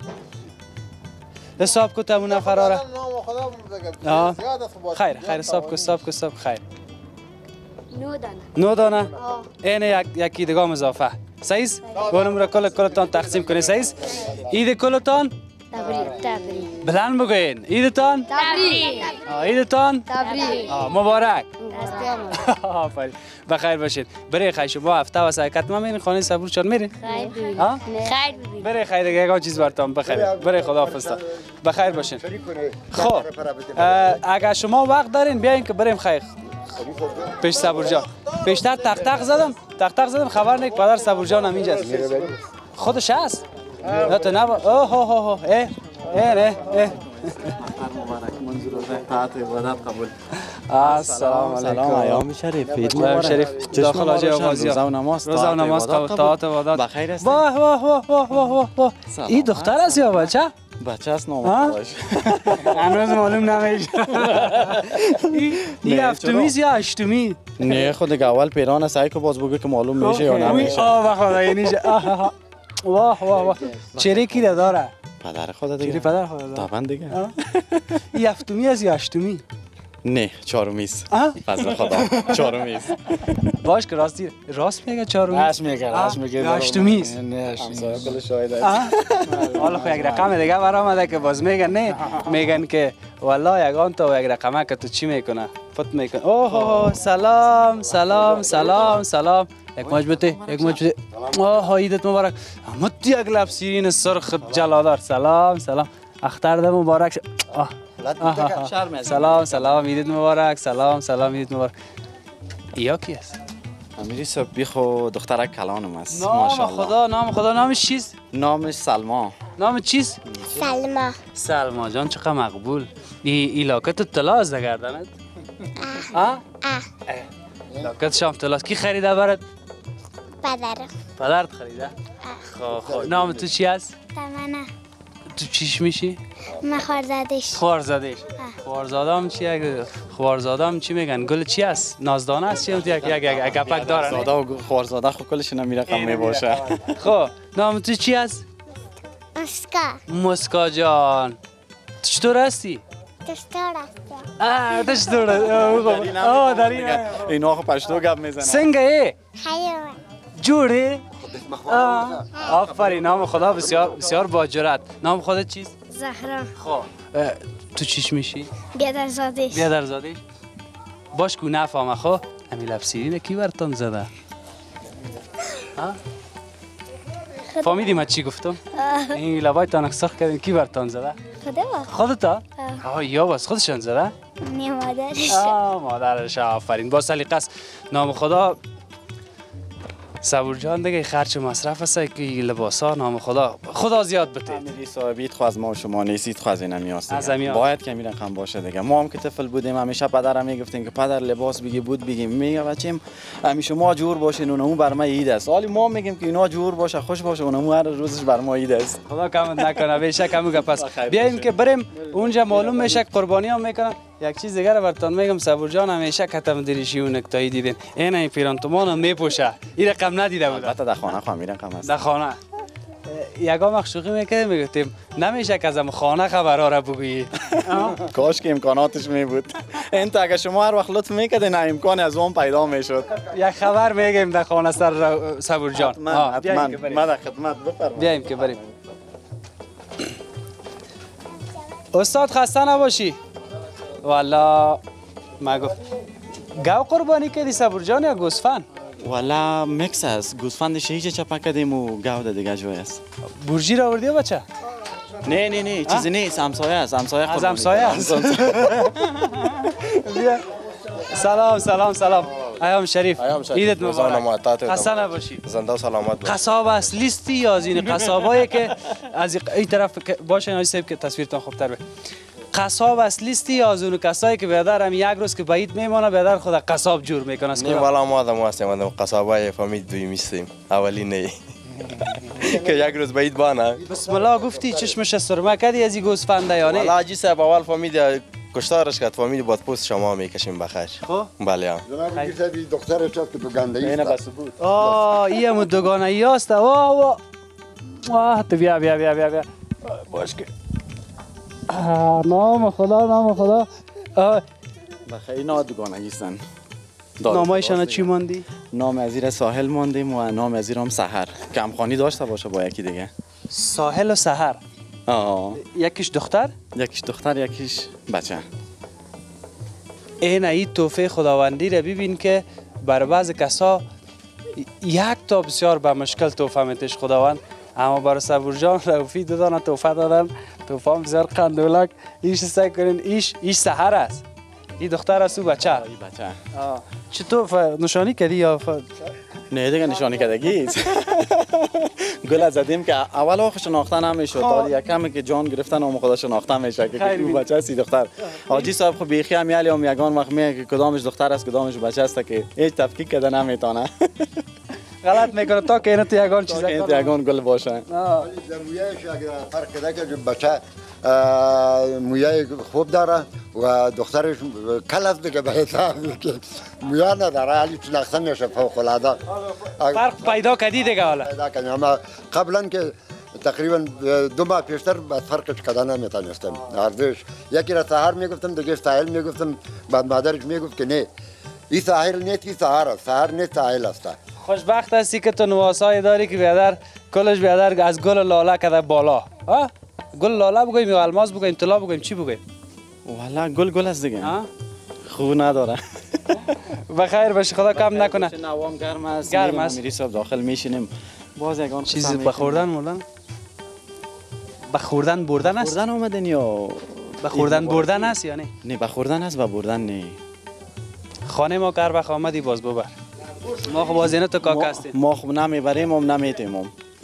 حساب کو تمون نفر را خیر حساب کو خیر 9 دانه این یکی دیگه اضافه صحیح گونم را کلتان تقسیم کنید صحیح عید کلتان تبریک بلند بگوین عیدتان عیدتان مبارک آفرین بخیر باشید برای خیر شما هفته و سعادت ما میرین خانه صبورجان میرین خیر برای خیر دیگه یک چیز براتون بخیر برای خداحافظ بخیر باشین خب اگر شما وقت دارین بیاین که بریم خیر پیش صبورجان پیشتر تق زدم خبر نیک پدر صبورجان هم اینجاست خودش هست نه تو نبا اوه نه السلام علیکم ایام شریف عید شریف داخل آجی غازی روزه و نماز طاعت و عبادت بخیر هستی واه این دختر است یا بچه بچه است نامش هنوز معلوم نمیشه این هفتمی یا هشتمی نه خود دیگه اول پیران سعی که باز بگو که معلوم میشه یا نمیشه بخدا یعنی واه چری کی داره پدر خدا دیگه پدر خدا طبعا دیگه این هفتمی است یا هشتمی نه چهارمی است فضل خدا چهارمی است باش که راست میگه چهارمی راست میگه هشتمی است نه کل شاهد حالا خو یک رقم دیگه برآمده که باز میگن نه میگن که والله یگان تا یک رقمه که تو چی میکنه فوت میکنه اوه سلام یک موج عیدت مبارک مت یک لب سیرین سرخ جلادار سلام اختر ده مبارک سلام عیدت مبارک سلام عیدت مبارک یا کی است امیری صبحی خو دخترک کلانم است ماشاءالله نام خدا نامش چیست نامش سلما نام چیست سلما جان چقدر مقبول این لاکت طلا از گردنت لاکت شام طلا کی خریده برات پدرت خریده خب نام تو چی است تو چیش میشی؟ من خوارزادش. خوارزادش. خوارزادام چیه؟ خوارزادام چی میگن؟ گل چی است؟ نازدانه است چی؟ یک گپک داره. زاده و خوارزاده خو کلش نمی رقم می باشه. خب نام تو چی است؟ مسکا. مسکا جان. تو چطور هستی؟ چطور هستی؟ در این اینا خو پشتو گپ میزنن. سنگه ای؟ حیوان. جوری؟ آفرین نام خدا بسیار بسیار با جرأت. نام خودت چیست؟ زهرا. خب تو چیش میشی؟ بیادرزادش. بیادرزادش؟ باش کو نفهمه خب امی لبسیرینه کی برتان زده؟ فهمیدی من چی گفتم؟ این لبای تانک سخت کردیم کی برتان زده؟ خودتا؟ یا باز خودشان زده؟ نه مادرش. مادرش آفرین با سلیقه است. نام خدا صبور جان دیگه خرچ مصرف است که لباس ها نام خدا زیاد بده. امیری صاحبیت خو از ما و شما نیستید خو از این همیاست. باید کمی رقم باشه دیگه. ما هم که طفل بودیم همیشه پدرم میگفتیم که پدر لباس بگی بود بگیم میگه بچه‌م همیشه شما جور باشین اونمو بر ما عید است. حالی ما میگیم که اینا جور باشه خوش باشه اونمو هر روزش بر ما عید است. خدا کمت نکنه بیشک همو پس بیایم که بریم اونجا معلوم میشه که قربانی هم میکنن. یک چیز دیگه براتون میگم صبور جان همیشه کتم دریشی و نکتایی دیدین این پیرانتومان هم میپوشه این رقم ندیده بود البته در خانه خو همین رقم است در خانه یگا مخشوقی میکردیم میگفتیم نمیشه که از خانه خبرها را بگویی کاش که امکاناتش می بود این تا اگه شما هر وقت لطف میکردین امکان از اون پیدا میشد یک خبر میگیم در خانه سر صبور جان من در خدمت بفرمایید بیایم که بریم استاد خسته نباشی والا ما گفت گاو قربانی کردی صبور جان یا گوسفند والا میکس است گوسفند شیشه چپا کردیم و گاو دیگه جای است برجی را آوردی بچه نه چیزی نیست همسایه است همسایه از همسایه است سلام ایام شریف عیدت مبارک خسته نباشی زنده و سلامت باش قصاب اصلیستی یا از این قصابایی که از این طرف باشه ناجی صاحب که تصویرتان خوبتر به قصاب اصلیستی یا از اون کسایی که بیادر هم یک روز که بعید میمونه بیادر خود قصاب جور میکنه نه والا ما آدم هستیم قصابای فامید دوی میستیم اولی نه که یک روز بعید بانه بسم الله گفتی چشمش سرمه کردی از این گوسفنده یا نه والا حاجی صاحب اول فامید کشتارش کرد فامیل باد پوست شما میکشیم بخیر خب بله ها دخترش هست که تو گندگی اینه بس بود این هم دوگانه هست واه تو بیا باش که نام خدا بخیر اینا دوگانه هستن نامایشان چی ماندی؟ نام از زیر ساحل ماندیم و نام از زیر هم سحر کمخوانی داشته باشه با یکی دیگه ساحل و سحر یکیش دختر؟ یکیش دختر یکیش بچه این تحفه خداوندی را ببین که بر بعض کسا یک تا بسیار به مشکل تحفه میتش خداوند اما برای صبور جان رفی دو دانه تحفه دادن تحفه هم بسیار قندولک ایش سعی کنین ایش سحر است این دختر است و بچه چطور نشانی کردی یا نه دیگه نشانی کردگی گل زدیم که اول آخه شناخته نمیشد تا یکم که جان گرفتن اون خدا شناخته میشه که او بچه است دختر حاجی صاحب خب بیخی امیالی هم یگان وقت میگه که کدامش دختر است کدامش بچه است که هیچ تفکیک کرده نمیتونه غلط میکنه تا که اینو تو یگان چیزا کنه یگان گل باشه مویایش اگر فرق کرده که بچه مویای خوب داره و دخترش کل است دیگه بهتر که مویا نداره حالی شناخته میشه فوق العاده فرق پیدا کردی دیگه حالا اما قبلا که تقریبا 2 ماه پیشتر بعد فرقش کده نمیتونستم ارزش یکی را سحر میگفتم دیگه ساحل میگفتم بعد مادرش میگفت که نه این ساحل نیست این سحر است سحر نیست ساحل است خوشبخت هستی که تو نواسای داری که بیادر کلش بیادر از گل لاله کده بالا گل لاله بگویم یا الماس بگویم طلا بگویم چی بگویم والا گل است دیگه خوب نداره بخیر باشه خدا کم نکنه نوام گرم است میری صاحب داخل میشینیم باز یگان چیزی بخوردن مولانا بخوردن بردن است بردن اومدن یا بخوردن بردن است یا نه نه بخوردن است و بردن نه خانه ما کار بخ آمدی باز ببر ما خب باز اینا تو کاک هستیم ما خب نمیبریم هم نمیتیم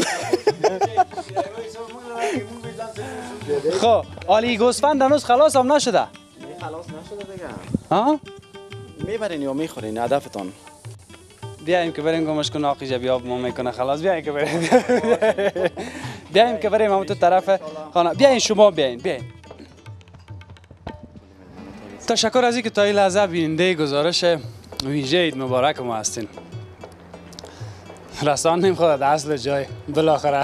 خب آلی گوسفند هنوز خلاص هم نشده خلاص نشده دیگه ها میبرین یا میخورین هدفتون بیایم که بریم گمش کنه آقی جبیاب ما میکنه خلاص بیایم که بریم بیایم که بریم هم تو طرف خانه بیاین شما بیاین تشکر از اینکه تا این لحظه بیننده گزارش ویژه عید مبارک ما هستین. رساندیم خود در اصل جای بالاخره.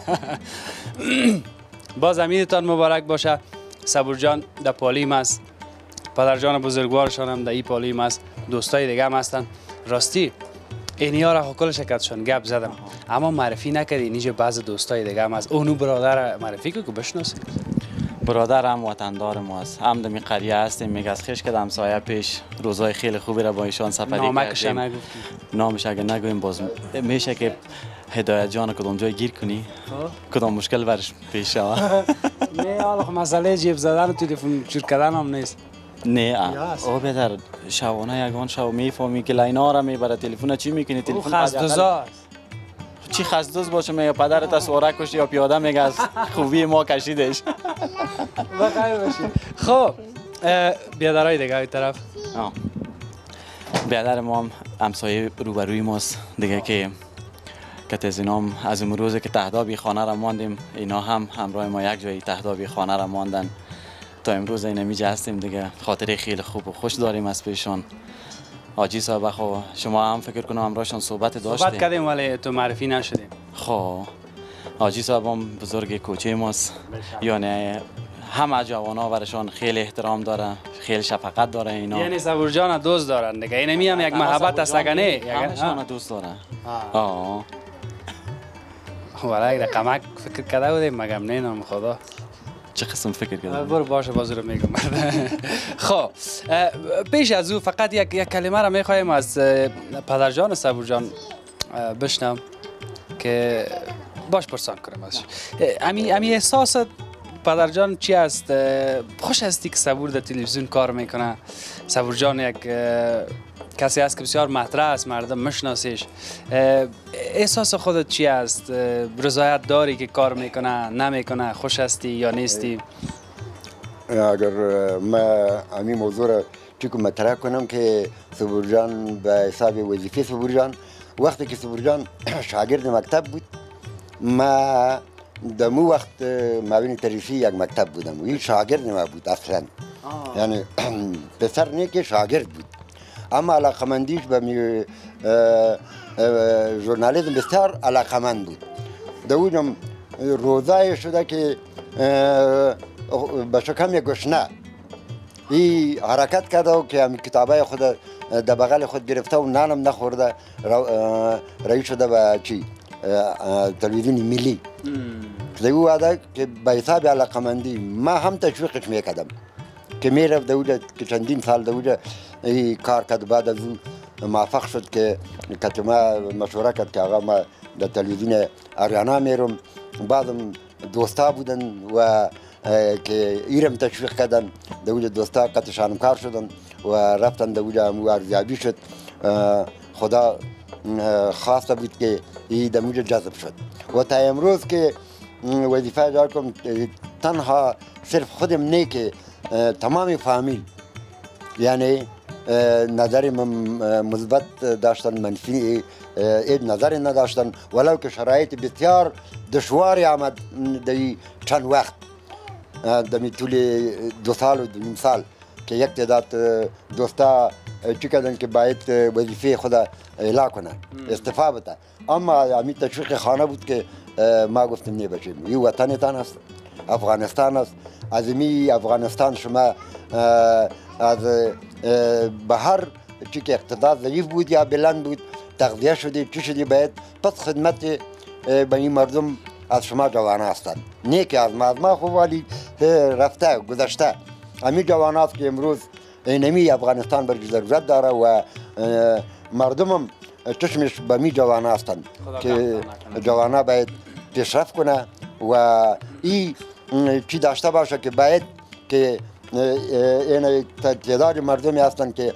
باز عیدتان مبارک باشه. صبور جان در پالیم است، پدر جان بزرگوارشان هم در این پالیم است، دوستای دیگه هم هستن. راستی اینیا را کل شکتشان گپ زدم اما معرفی نکردی. اینجا بعض دوستای دیگه هم هست. اونو برادر معرفی که بشناسی. برادر هم وطندار ماست، هم دمی قریه هستیم. میگه از خیش که سایه پیش روزای خیلی خوبی را با ایشان سفری کردیم. نامش اگه نگویم باز میشه که هدایت جان کدام جای گیر کنی کدام مشکل برش پیش شود. نه حالا مسئله جیب زدن و تلفن چور کردن هم نیست. نه او بهتر شبانه یگان شب میفهمی که لینا را میبره تلفن چی میکنی تلفن خزدوزا چی خزدوز باشه میگه پدرت از سواره کشی یا پیاده میگه از خوبی ما کشیدش. بخیر باشی. خب بیادرای دیگه این طرف بیادر ما هم همسایه روبروی ماست دیگه که از اینا هم از امروزه که تهدابی خانه را ماندیم اینا هم همراه ما یک جایی تهدابی خانه را ماندن تا امروز این میجا هستیم دیگه. خاطره خیلی خوب و خوش داریم از پیشون. حاجی صاحب خو شما هم فکر کنم همراهشون صحبت داشتیم. صحبت کردیم ولی تو معرفی نشدیم. خب حاجی صاحب هم بزرگ کوچه ماست، یعنی همه جوانا برشان خیلی احترام داره، خیلی شفقت داره اینا. یعنی صبور جان دوست دارن دیگه. اینمی هم یک محبت است اگه همشون دوست داره. ولی اگه کمک فکر کرده بودیم مگم نه نام خدا. چه قسم فکر کردم؟ برو باشه بازی رو میگم. خب پیش از او فقط یک کلمه را میخوایم از پدر جان صبور جان بشنم که باش پرسان کنم ازش. امی احساس پدر جان چی است؟ خوش هستی که صبور در تلویزیون کار میکنه. صبور جان یک کسی است که بسیار مطرح است، مردم میشناسیش. احساس خودت چی است؟ رضایت داری که کار میکنه نمیکنه؟ خوش هستی یا نیستی؟ اگر ما امی موضوع را چیکو مطرح کنم که صبور جان به حساب وظیفه صبور جان وقتی که صبور جان شاگرد مکتب بود، ما دمو وقت مبین تریفی یک مکتب بودم و این شاگرد ما بود اصلا. یعنی پسر نه که شاگرد بود اما علاقمندیش به ژورنالیسم بسیار علاقمند بود. دویدم روزای شده که به شکم گشنه این حرکت کرده و که همین کتابای خود در بغل خود گرفته و نانم نخورده رئیس شده به چی تلویزیون ملی. دیگه وعده که به حساب علاقمندی ما هم تشویقش میکردم که میرفت دوله که چندین سال دوله کار کرد. بعد از اون موفق شد که ما مشوره کرد که آقا ما در تلویزیون آریانا میرم. بعدم دوستا بودن و که ایرم تشویق کردن دوله دوستا قطعشانم کار شدن و رفتن دوله امو ارزیابی شد. خدا خواسته بود که این دموجه جذب شد و تا امروز که وظیفه دار کنم تنها صرف خودم نه که تمام فامیل یعنی نظر مثبت داشتن، منفی نظر نداشتن ولو که شرایط بسیار دشواری آمد در چند وقت دمی طول 2 سال و 2.5 سال که یک تعداد دوستا چی کردن که باید وظیفه خود اعلا کنه استعفا بده. اما همین تشویق خانه بود که ما گفتیم نه بچیم این وطنتان است، افغانستان است. از می افغانستان شما از به هر چی که اقتدار ضعیف بود یا بلند بود تغذیه شدی چی شدی باید پس خدمت به این مردم از شما جوانه هستند. نه که از ما خوب ولی رفته گذشته. همین جوانه است که امروز اینمی افغانستان بر ضرورت داره و مردم هم چشمش به می جوانه هستند که جوانه باید پیشرفت کنه و این چی داشته باشه که باید که این تعداد مردمی هستند که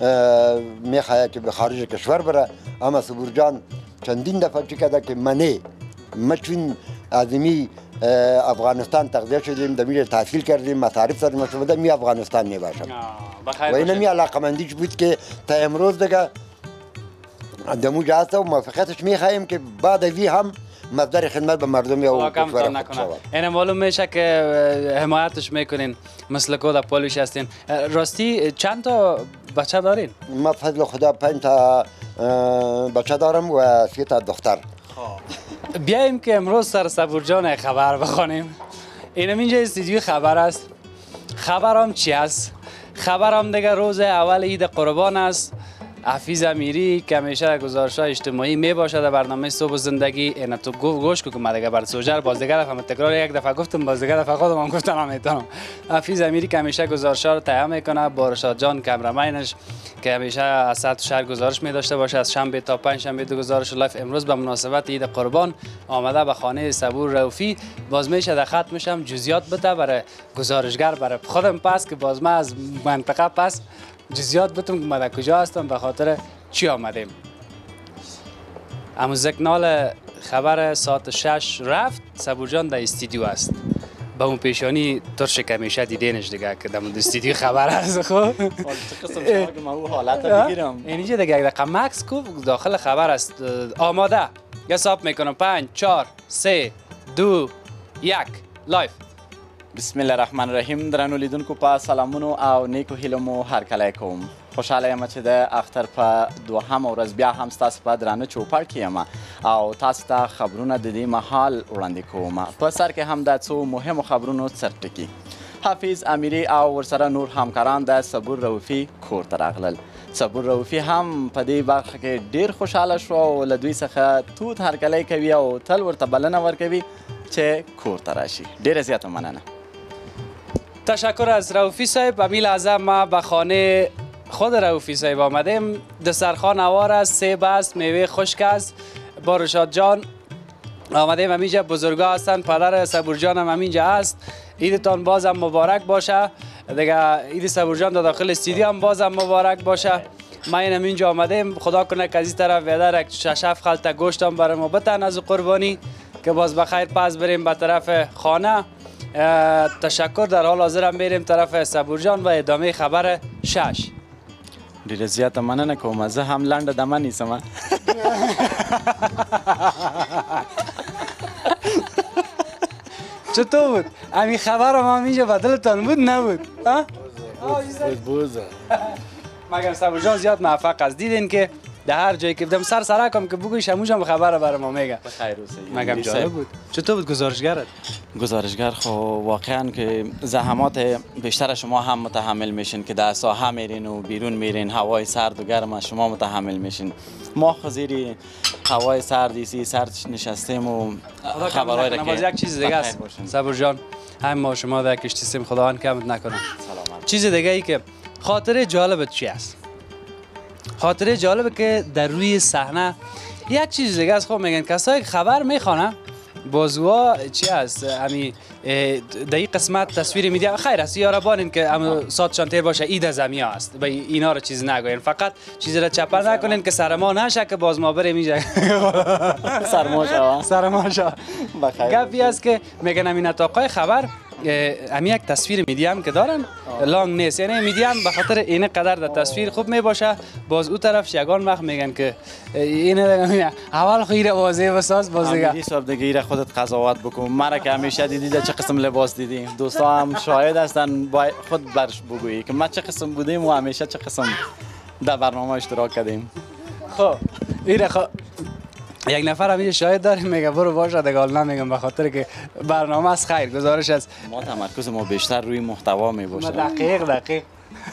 میخواه که به خارج کشور بره. اما صبور جان چندین دفعه چی کرده که ما چون از می افغانستان تغذیه شدیم دمیره تحصیل کردیم مصارف زدیم شده می افغانستان می باشم و این می علاقمندیش بود که تا امروز دیگه دمو جاسته و موفقیتش می خواهیم که بعد از هم مصدر خدمت به مردم یا کشور خود شود. این معلوم میشه که حمایتش میکنین، مثل کود پولیش هستین. راستی چند تا بچه دارین؟ ما فضل خدا 5 تا بچه دارم و 3 تا دختر. بیایم که امروز سر صبور جان خبر بخونیم. اینم اینجا استودیو خبر است. خبرم چی است؟ خبرم دیگه روز اول عید قربان است. حفیظ امیری که همیشه گزارش‌های اجتماعی می باشد در برنامه صبح زندگی. اینا تو گوش که من دیگه بر سوژر باز دیگه دفعه تکرار یک دفعه گفتم، باز دیگه دفعه خودم گفتم نمیتونم. حفیظ امیری که همیشه گزارش‌ها رو تهیه میکنه با رشاد جان کامرمنش که همیشه از سطح شهر گزارش می داشته باشه، از شنبه تا پنجشنبه دو گزارش لایف. امروز به مناسبت عید قربان آمده به خانه صبور رؤوفی. باز میشه در خط میشم جزئیات بده برای گزارشگر، برای خودم پس که باز ما از منطقه پس جزئیات بتم که ما در کجا هستم، به خاطر چی آمدیم. اما زکنال خبر ساعت 6 رفت. صبور جان در استودیو است. با اون پیشانی ترش که همیشه دیدینش دیگه که در استودیو خبر است. خب قسم شما که ما اون حالت بگیرم. اینجا دیگه یک دقیقه مکس کو داخل خبر است. آماده. حساب میکنم 5 4 3 2 1 لایف. بسم الله الرحمن الرحیم. درنو لیدونکو په سلامونو او نیکو هیلو مو هرکلی کوم. خوشحاله یم چې د اختر په دوهمه ورځ بیا هم ستاسو په درانه چوپړ کې یم او تاسو ته خبرونه د دې مهال وړاندې کوم. په سر کې هم د څو مهمو خبرونو سرټکي. حفیظ امیری او ورسره نور همکاران د صبور رؤوفي کور ته راغلل. صبور رؤوفي هم په دې برخه کې ډیر خوشحاله شو او له دوی څخه توت هرکلی کوي او تل ورته بلنه ورکوي چې کور ته راشي. ډیره زیاته مننه. تشکر از رؤوفی صاحب. به این لحظه ما به خانه خود رؤوفی صاحب آمدیم. دسترخوان هوار است، سیب است، میوه خشک است. با رشاد جان آمدیم. همینجا بزرگا هستند، پدر صبور جان هم همینجا است. عیدتان بازم مبارک باشه. دیگه عید صبور جان در داخل استودیو هم بازم مبارک باشه. ما این اینجا آمدیم. خدا کنه که از این طرف ویدر یک 6 خلطه گوشت هم برای ما بتن از قربانی که باز بخیر پس بریم به طرف خانه. تشکر. در حال حاضر هم بریم طرف صبور جان و ادامه خبر 6. ډیره زیاته مننه کوم. زه هم لنډه دمه نیسم. چطور بود؟ همین خبر هم همینجا بدلتان بود نبود؟ بود. مگر صبور جان زیاد موفق است. دیدین که در هر جایی که بدم سرکم که بگویش همونجا هم خبر برای ما میگه. بخیر اوسئ. مگم جالب بود. چطور بود گزارشگرت؟ گزارشگر خو واقعا که زحمات بیشتر شما هم متحمل میشین که در ساحه میرین و بیرون میرین، هوای سرد و گرم شما متحمل میشین. ما خزیری هوای سردی سرد نشستیم و خبرهای را که یک چیز دیگه است صبور جان، هم ما شما در کشتیم خداوند کمت نکنه. سلامت. چیز دیگه ای که خاطره جالبت چی است؟ خاطره جالبه که در روی صحنه یک چیز دیگه است. خب میگن کسایی که خبر میخوانن بازوها چی است؟ همین در این قسمت تصویر میدیم. خیر است یاربانین که ساعتشان تیر باشه عید زمیا است. به اینا رو چیز نگوین، فقط چیزی را چپر نکنین که سرما نشه که باز ما بریم اینجا سرما شو. بخیر. گپی است که میگن همین اتاقای خبر همین یک تصویر میدیم که دارن لانگ نیست، یعنی میدیم به خاطر این قدر در تصویر خوب میباشه. باز او طرف یگان وقت میگن که این اول خیره واضحه بساز باز دیگه امیری صاحب دیگه ایره خودت قضاوت بکن. مرا که همیشه دیدی چه قسم لباس دیدی، دوستا هم شاهد هستن، باید خود برش بگویی که ما چه قسم بودیم و همیشه چه قسم در برنامه اشتراک کردیم. خب ایره خب یک نفر همیشه شاهد داریم میگه برو باشه دیگه، حال نمیگم به خاطر که برنامه از خیر گزارش است. ما تمرکز ما بیشتر روی محتوا میباشه. دقیق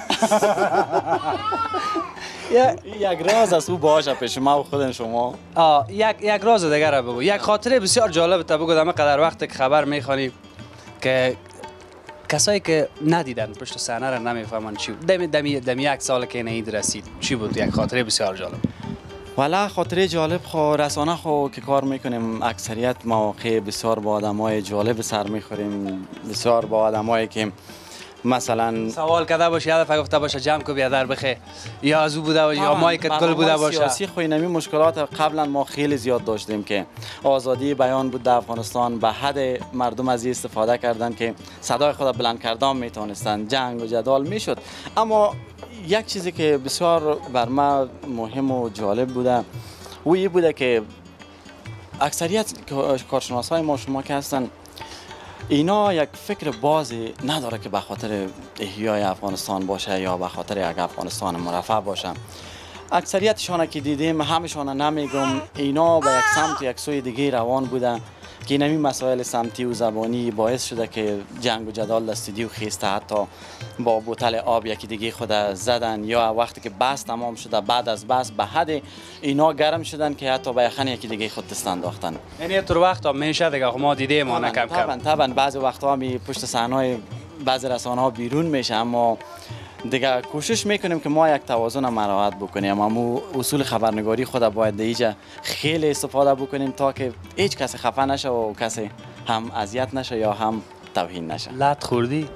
یک راز است او باشه پیش ما و خود شما. یک راز دیگه را بگو، یک خاطره بسیار جالب تا بگو. دم قدر وقت که خبر میخوانی که کسایی که ندیدن پشت صحنه را نمیفهمن چی بود. دمی یک سال که این عید رسید چی بود؟ یک خاطره بسیار جالب. والا خاطره جالب خو رسانه خو که کار میکنیم اکثریت مواقع بسیار با آدمای جالب سر میخوریم، بسیار با آدمایی که مثلا سوال کرده باشه یه دفعه گفته باشه جمع کو بیادر بخه یا از او بوده باشه یا مایکت کل بوده باشه. سیاسی خو اینمی مشکلات قبلا ما خیلی زیاد داشتیم که آزادی بیان بود در افغانستان، به حد مردم از استفاده کردن که صدای خود بلند کردن میتونستن، جنگ و جدال میشد. اما یک چیزی که بسیار بر ما مهم و جالب بوده او بوده که اکثریت کارشناس های ما شما که هستن اینا یک فکر بازی نداره که به خاطر احیای افغانستان باشه یا به خاطر یک افغانستان مرفع باشه. اکثریتشان که دیدیم همشان نمیگم اینا به یک سمت یک سوی دیگه روان بودن که اینمی مسائل سمتی و زبانی باعث شده که جنگ و جدال دستیدی و خیسته، حتی با بوتل آب یکی دیگه خود زدن یا وقتی که بس تمام شده بعد از بس به حد اینا گرم شدن که حتی به یخن یکی دیگه خود دست انداختن. یعنی تو وقتا میشه دیگه ما دیدیم ما کم کم. طبعا بعضی وقتا می پشت صحنه بعضی رسانه ها بیرون میشه، اما دیگه کوشش میکنیم که ما یک توازن مراعات بکنیم. اما اصول خبرنگاری خود باید دیجا خیلی استفاده بکنیم تا که هیچ کسی خفه نشه و کسی هم اذیت نشه یا هم توهین نشه. لط خوردی؟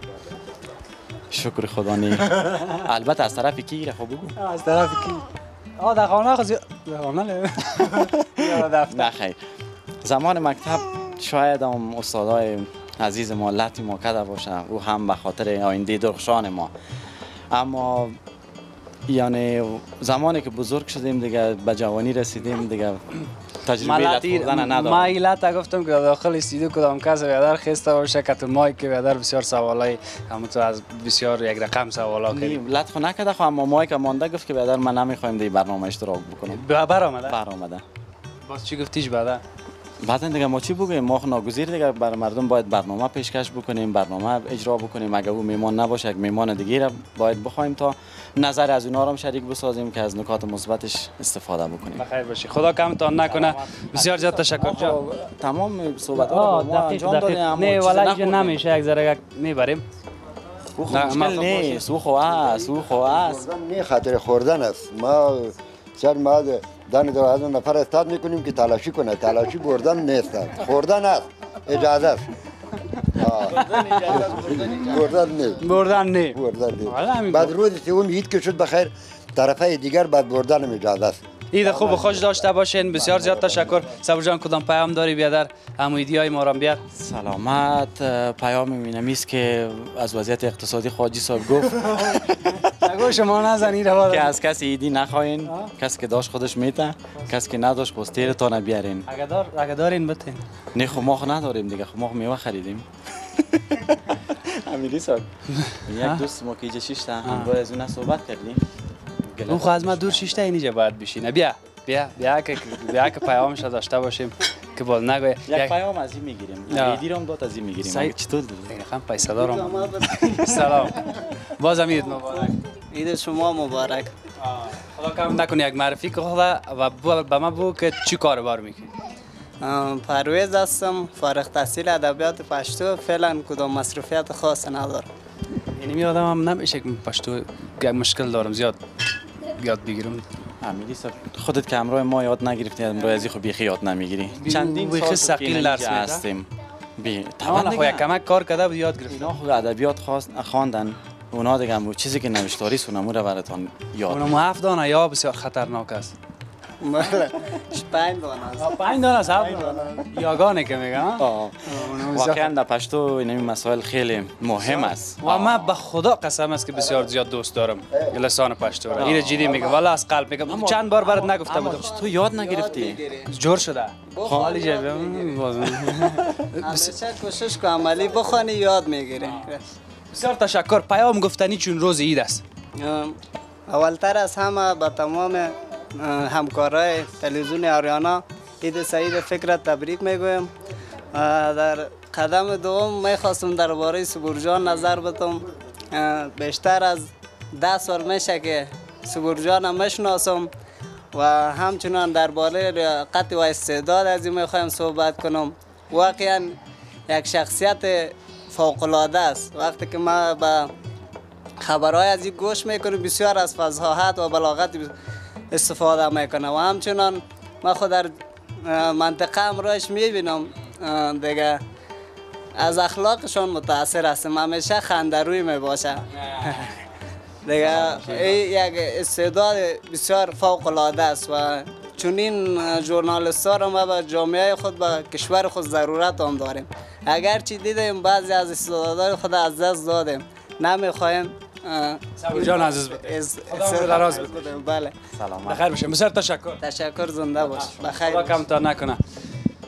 شکر خدا نی. البته از طرف کی را خب بگو. از طرف کی؟ در خانه خود خانه نه خیر. زمان مکتب شاید هم استادای عزیز ما لطی ما کرده باشه و هم به خاطر آینده درخشان ما. اما یعنی زمانی که بزرگ شدیم دیگه به جوانی رسیدیم دیگه تجربه لط خوردن ندارم. ما لط گفتم که داخل استودیو کدام کس بیادر خسته باشه که تو مایک که بیادر بسیار سوالای همونطور از بسیار یک رقم سوالا کردیم. لط خو نکرده خو اما مایک مانده گفت که بیادر من نمیخوایم دی برنامه اشتراک بکنم. برآمده. باز چی گفتیش بعدا؟ بعدا دیگه ما چی بگوییم؟ ما ناگزیر دیگه بر مردم باید برنامه پیشکش بکنیم، برنامه اجرا بکنیم. اگه او میمان نباشه یک میمان دیگه را باید بخوایم تا نظر از اونا رو شریک بسازیم که از نکات مثبتش استفاده بکنیم. بخیر باشی. خدا کمتان نکنه. بسیار زیاد تشکر جان. تمام صحبت‌ها رو انجام دادیم. نه ولی اینجا نمیشه یک ذره میبریم. مشکل نیست. او خو است. نه خاطر خوردن است. ما چند ما دان 2000 نفر استاد میکنیم که تلاشی کنه. تلاشی بردن نیست، خوردن است. اجازه است. بردن نه. بعد روز سوم عید که شد بخیر طرفه دیگر بعد بردن اجازه است. عید خوب و خوش داشته باشین. بسیار زیاد تشکر. صبر جان کدام پیام داری بیادر امیدی های ما را بیاد؟ سلامت. پیام اینمی است که از وضعیت اقتصادی خواجی صاحب گفت نگو شما نزنید که از کسی ایدی نخواین. کسی که داشت خودش میته، کسی که نداشت پستیر تا نبیارین. اگه دارین بتین. نه خو ما نداریم دیگه، خو ما میوه خریدیم. امیری صاحب یک دوست ما که اینجا شیشته همراه از اون صحبت کردیم. اون خو از ما دور شیشته اینجا باید بشینه. بیا که پیامش داشته باشیم که باز نگوی یک پیام از این میگیریم. ایدی رو هم داد از این میگیریم. چطور دیگه خم پیسه دارم. سلام. بازم عید مبارک. عید شما مبارک. خدا کم نکنی یک معرفی که خدا و به ما بگو که چی کاربار میکنی؟ پرویز هستم، فارغ التحصیل ادبیات پشتو. فعلا کدام مصروفیت خاص ندارم. یعنی می آدم هم نمیشه که پشتو مشکل دارم زیاد یاد بگیرم. امیری صاحب خودت که همراه ما یاد نگرفتی، همراه ازی خو بیخی یاد نمیگیری. چندین سال ثقیل درس هستیم. طبعا خو یک کمک کار کرده بود یاد گرفت. اینا خو ادبیات خواندن. اونا دیگه هم چیزی که نوشتاری سونمو رو براتون یاد. اونم 7 دانه یا بسیار خطرناک است. بله 5 دانه است. 5 دانه است. یاگانه که میگم. واقعا در پشتو این مسائل خیلی مهم است. و من به خدا قسم است که بسیار زیاد دوست دارم لسان پشتو را. این جدی میگم والا از قلب میگم. چند بار برات نگفته بودم. تو یاد نگرفتی؟ جور شده. خالی جبه. همیشه کوشش کن عملی بخوانی یاد میگیری. بسیار تشکر. پیام گفتنی چون روز عید است. اولتر از همه با تمام همکارای تلویزیون آریانا عید سعید فکرت تبریک میگویم. در قدم دوم میخواستم درباره سبورجان نظر بدم. بیشتر از 10 سال میشه که سبورجان میشناسم و همچنان درباره لیاقت و استعداد از این میخوایم صحبت کنم. واقعا یک شخصیت فوق العاده است. وقتی که ما با خبرهای از این گوش میکنیم بسیار از فصاحت و بلاغت استفاده میکنه و همچنان ما خود در منطقه امروش میبینم دیگه از اخلاقشان متاثر هستم. همیشه خندروی میباشه دیگه. یک استعداد بسیار فوق العاده است و چنین ژورنالیست ها را ما به جامعه خود به کشور خود ضرورت هم داریم. اگرچه دیدیم بعضی از استعدادهای خود از دست دادیم، نمیخوایم جان عزیز دراز بدیم. بله سلام بخیر باشه. بسیار تشکر. تشکر. زنده باش. بخیر باش. کم تا نکنه.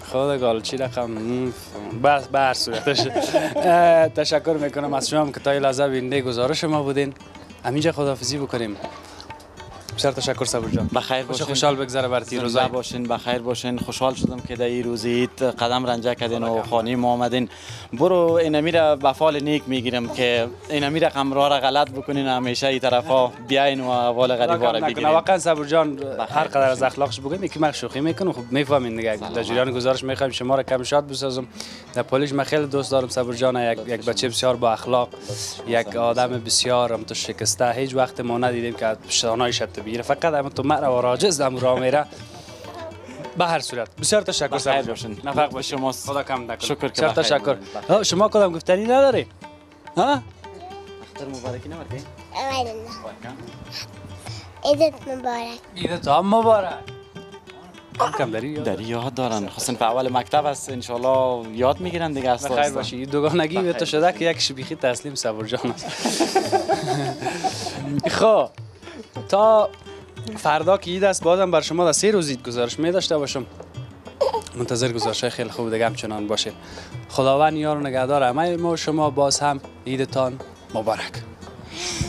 خود گالچی رقم بس به هر صورتش تشکر میکنم از شما که تا این لحظه بیننده گزارش ما بودین. همینجا خداحافظی بکنیم. بسیار تشکر صبور جان. بخیر باشین. خوشحال بگذره برای روزا باشین. بخیر باشین. خوشحال شدم که در این روزیت قدم رنجه کردین و خانه ما آمدین. برو اینمی را به فال نیک میگیرم که اینمی رقم را غلط بکنین همیشه این طرفا بیاین و اول غریبا را بگیرین. واقعا صبور جان هر قدر از اخلاقش بگیم یکی من شوخی میکنه. خب میفهمین دیگه. در جریان گزارش میخوایم شما را کم شاد بسازم. در پولیش من خیلی دوست دارم صبور جان. یک بچه بسیار با اخلاق، یک آدم بسیار هم تو شکسته. هیچ وقت ما ندیدیم که پشتانایش بگیره. فقط هم تو مرا و راجز دم را میره. به هر صورت بسیار تشکر صبور باشین. نفق به شما. خدا کم نکنه. شکر بسیار تشکر. شما کدام گفتنی نداری؟ ها؟ اختر مبارکی نمردی؟ عیدت مبارک. عیدت هم مبارک. کم داری یاد دارن. خواستن په اول مکتب است ان شاء الله یاد میگیرن دیگه است. بخیر باشی. دوگانگی به تو شده که یک شبیخی تسلیم صبور جان است. خب تا فردا که عید است بازم بر شما در 3 روز عید گزارش می داشته باشم. منتظر گزارش خیلی خوب دیگه همچنان باشید. خداوند یار و نگهدار همه ما شما. باز هم عیدتان مبارک.